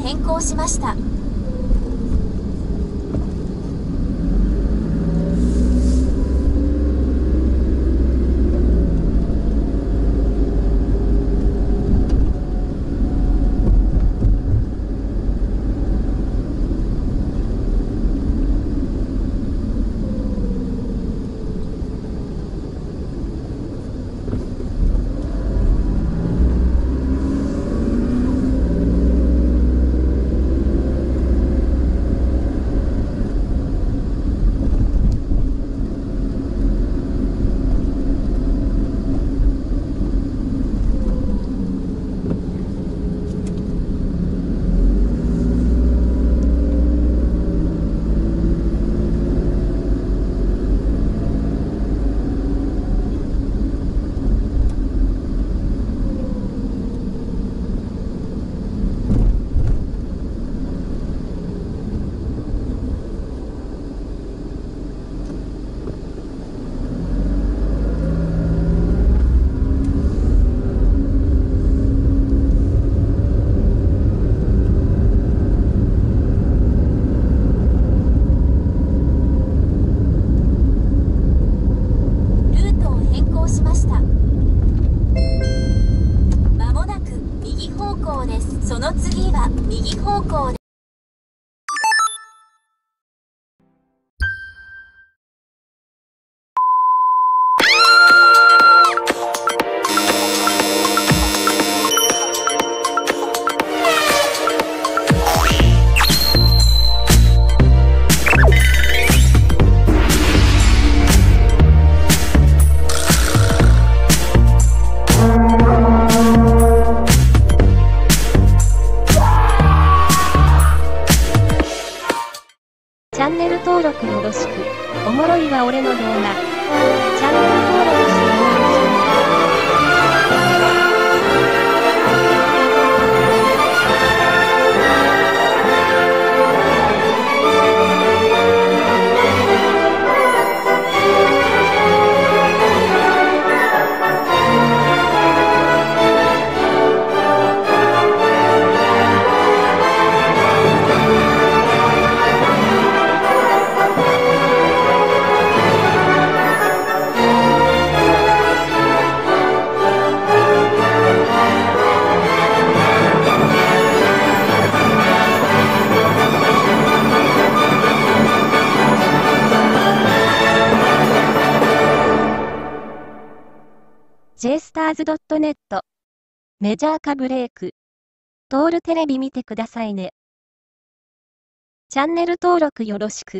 変更しました。まもなく右方向です。その次は右方向です。 チャンネル登録よろしく。おもろいわ俺の動画。チャンネル登録してよろしく。JSTARS.net メジャー化ブレイク。トールテレビ見てくださいね。チャンネル登録よろしく。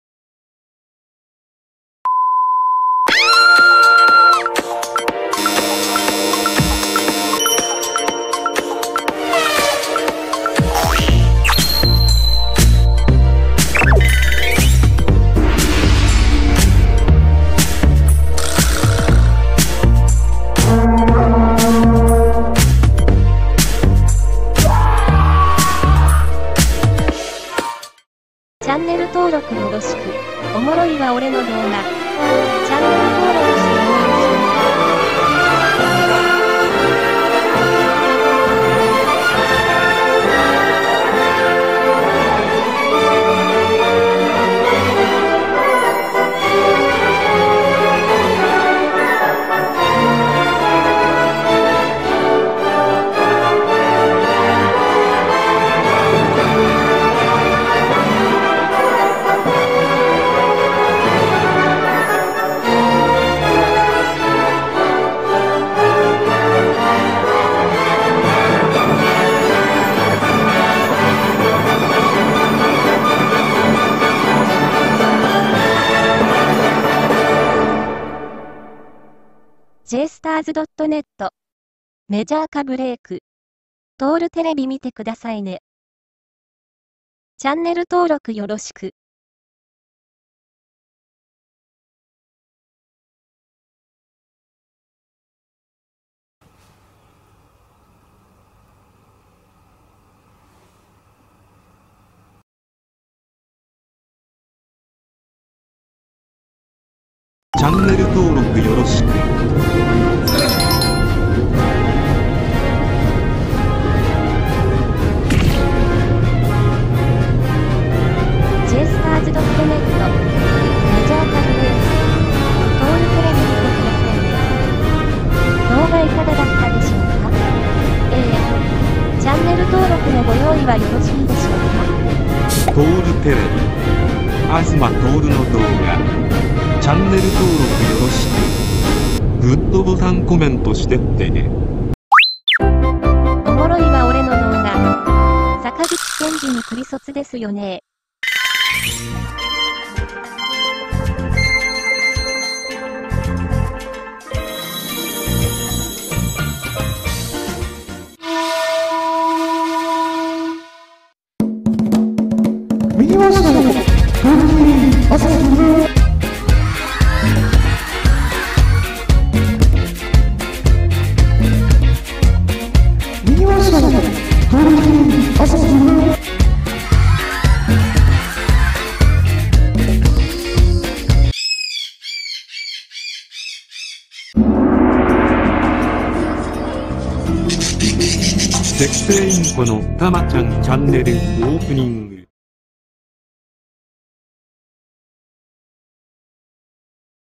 チャンネル登録よろしく。おもろいわ俺の動画。チャンネル登録してよろしく。JSTARS.net メジャー化ブレイク。トールテレビ見てくださいね。チャンネル登録よろしく。 チャンネル登録よろしく。 登録のご用意はよろしいでしょうか。 トールテレビ東徹の動画チャンネル登録よろしく。グッドボタンコメントしてってね。 おもろいわ俺の動画。坂口健二にクリ卒ですよね。 右回しの朝日右回しの朝日セクセインコのたまちゃんチャンネルオープニング。